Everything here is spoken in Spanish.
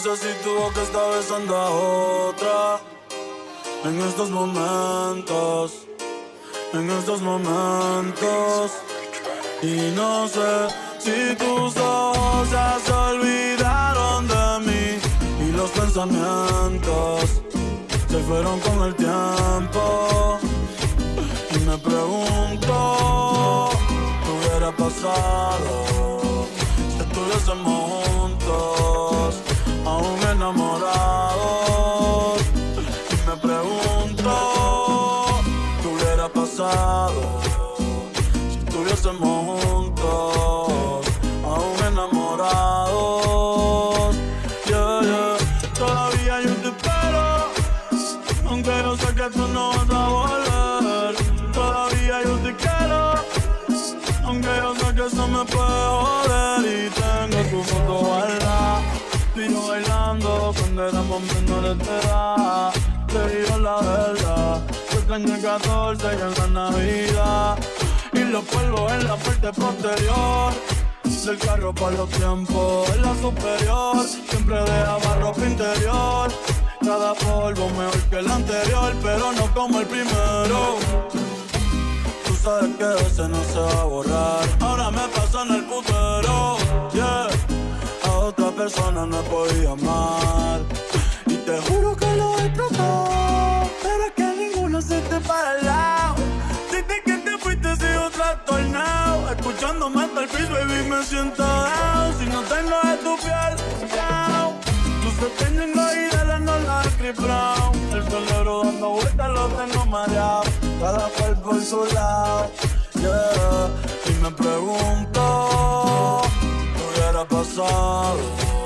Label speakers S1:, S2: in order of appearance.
S1: sé si tu boca está besando a otra. En estos momentos, en estos momentos. Y no sé si tus ojos ya se olvidaron de mí y los pensamientos se fueron con el tiempo. Y me pregunto qué hubiera pasado si estuviésemos juntos, aún enamorados. Y me pregunto qué hubiera pasado si estuviésemos juntos, aún enamorados. Yeah, yeah. Todavía yo te espero, aunque yo sé que tú no vas a volver. Todavía yo te quiero, aunque yo sé que eso me puede joder. Y tengo tu foto guardada, tú y yo bailando cuando éramos menores de edad. Te digo la verdad, te extraño el 14 y en la Navidad. Y los polvos en la parte posterior del carro por los tiempos en la superior. Siempre dejaba ropa interior. Cada polvo mejor que el anterior, pero no como el primero. Tú sabes que ese no se va a borrar. Ahora me pasa en el putero, yeah. A otra persona no he podido amar y te juro que lo explotó, pero es que ninguno se te para el lado. Desde que te fuiste sigo trastornado, escuchándome hasta el piso, baby, me siento down. Si no tengo de tu piel, chao. Tú se tienen ahí de la nola de Chris Brown. El cerebro dando vueltas lo tengo mareado, cada cual por su lado, yeah. Y me pregunto qué hubiera pasado